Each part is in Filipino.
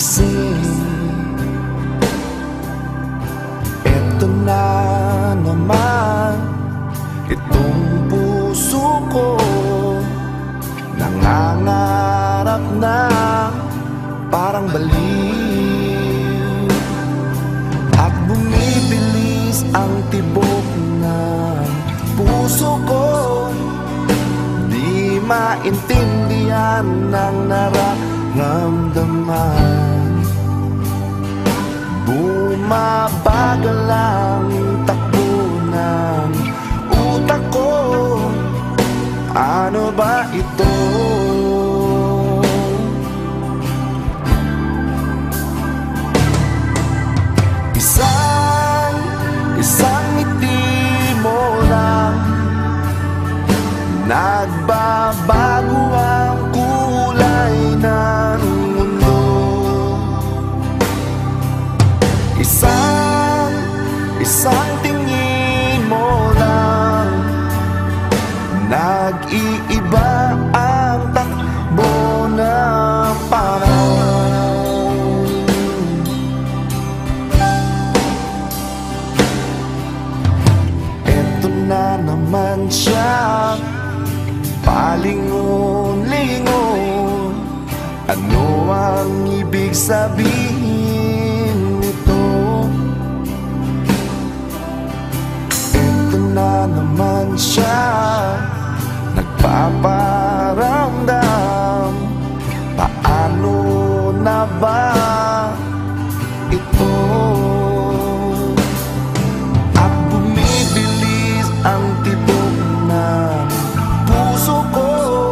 gising. Eto na naman itong puso ko, nangangarap na parang baliw, at bumibilis ang tibok ng puso ko. Di maintindihan ng nararamdaman. Bumabagal ang takbo ng utak ko. Ano ba ito? Isang ngiti mo lang, nagbabago ang kulay ng mundo. Isang tingin mo lang, nag-iiba ang takbo ng panahon. Eto na naman siya, palingon-lingon. Ano ang ibig sabihin nito? Eto na naman siya, nagpaparamdam. Paano na ba ito? At bumibilis ang tibok ng puso ko.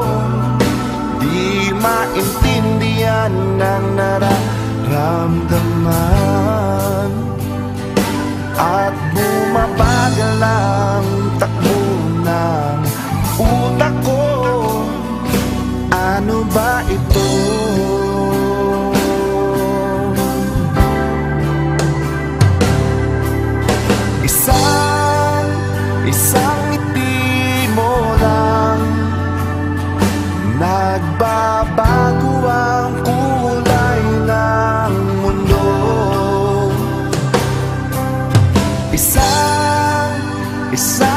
Di maintindihan ng nararamdaman, at bumabagal ang takbo ng utak ko. Ano ba ito? Isang ngiti mo lang, nagbabago ang kulay ng mundo. Isang